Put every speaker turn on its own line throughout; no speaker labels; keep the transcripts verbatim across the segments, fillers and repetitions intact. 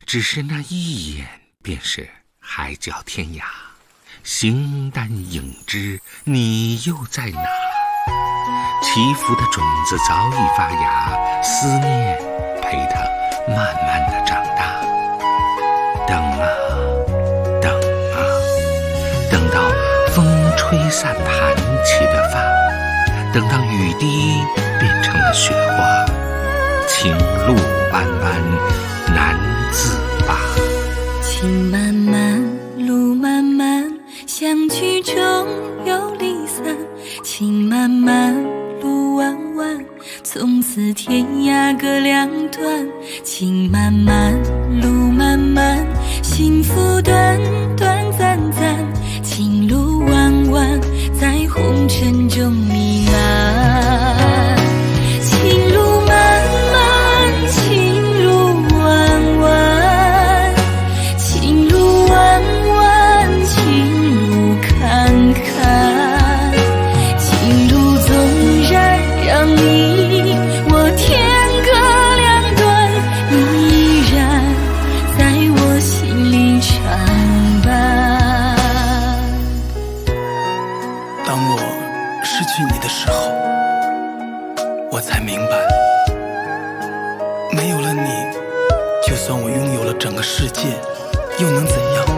只是那一眼便是海角天涯，形单影只，你又在哪？祈福的种子早已发芽，思念陪它慢慢的长大。等啊等啊，等到风吹散盘起的发，等到雨滴变成了雪花，情路漫漫难自拔。
情漫漫路漫漫，相聚中有离散。情漫漫路弯弯，从此天涯各两端。情漫漫路漫漫，幸福短短暂暂。情路弯弯，在红尘中弥漫。情路漫漫，情路弯弯，情路弯弯，情路坎坎。情路纵然让你我天各两端，你依然在我心里常伴。
当我失去你的时候，我才明白，没有了你，就算我拥有了整个世界，又能怎样？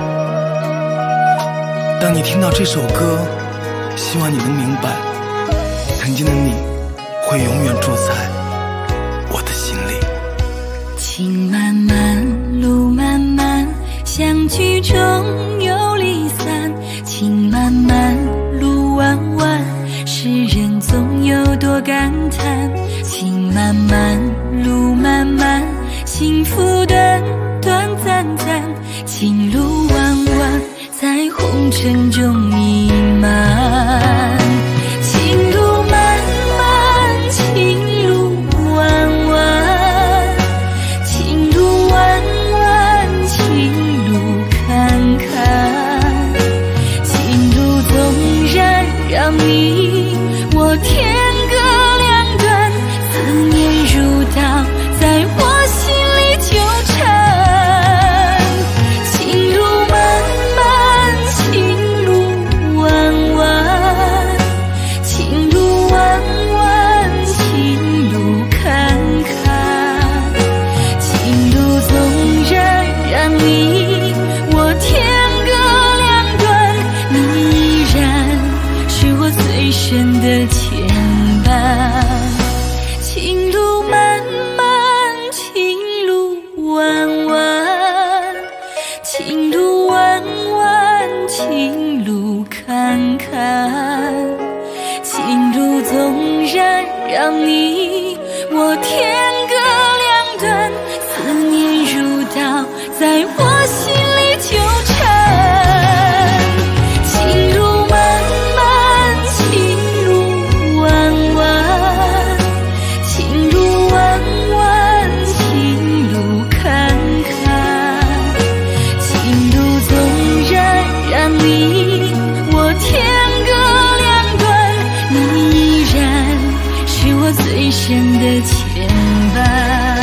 当你听到这首歌，希望你能明白，曾经的你会永远住在我的心里。
情漫漫路漫漫，相聚中有离散。情漫漫路弯弯，世人总有多感叹。情漫漫路漫漫，幸福短短暂暂。情路弯弯，在红尘中弥漫。情路漫漫，情路弯弯，情路弯弯，情路坎坎。情路纵然让你我天各两端，思念如刀在我心里纠缠。情路漫漫，情路弯弯，情路弯弯，情路坎坎。情路纵然让你我天各两端，你依然是我最深的牵绊。情路漫漫，情路弯弯，情路弯弯，情路坎坎。情路纵然让你我天各两端，思念如刀在我心里纠缠。情路漫漫，情路弯弯，情路弯弯，情路坎坎。情路纵然让你我天各两端，你依然是我最深的牵绊。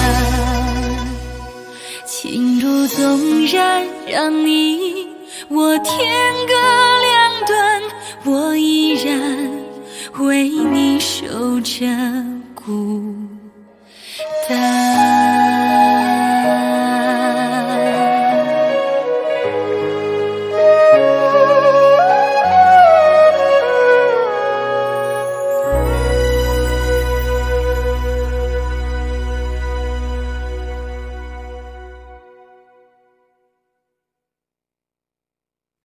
情路纵然让你我天各两端，我依然为你守着孤